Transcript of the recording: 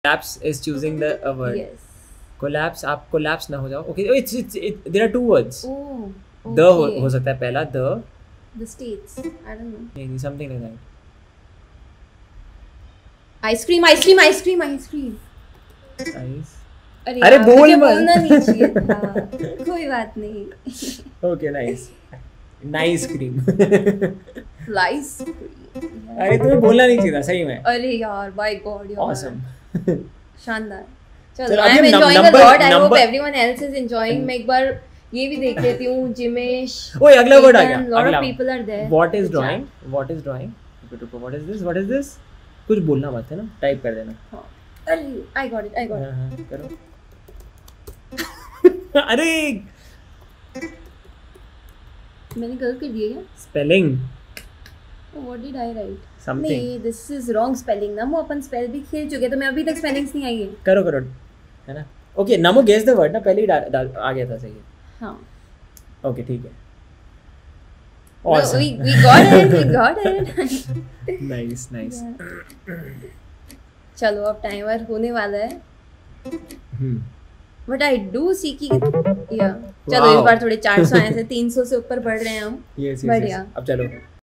collapse is choosing the a word. Yes. Collapse, आप collapse ना हो जाओ. Okay, it's there are two words. Oh. The Okay. हो सकता है पहला the. The states. I don't know. Maybe something like that. Ice cream, ice cream, ice cream, ice cream. Nice. अरे अरे यार, बोल मुझे मत. बोलना नहीं चाहिए था. कोई बात नहीं. Okay, nice. Nice cream. Lice. अरे तुम्हें बोलना नहीं चाहिए था सही में. अरे यार, by God यार. Awesome. शानदार. चलो, चलो, अभी I'm हम enjoying a number- lot. I hope number- everyone else is enjoying. मैं एक बार ये भी देख लेती हूँ. जिमेश. ओए अगला वर्ड आ गया. Lot अगला. of people are there. What is drawing? What is drawing? What is this? What is this? कुछ बोलना मत है ना. टाइप कर देना. हाँ. अरे, I got it. I got it. हाँ, करो. अरे मैंने गलत कर दिया क्या? Spelling What did I write? Something. नहीं, this is wrong spelling ना. वो अपन स्पेल भी खेल चुके तो मैं अभी तक स्पेलिंग्स नहीं आई है. करो करो है ना. Okay NaMo guess the word ना पहले ही डाल आ गया था सही है. हाँ. ओके ठीक है. No, Awesome. we got it. We got it. Nice nice. चलो अब टाइमर होने वाला है. हम्म. बट आई डू सी की या चलो Wow. इस बार थोड़े 400 आए थे 300 से ऊपर बढ़ रहे हैं हम. यस बढ़िया. अब चलो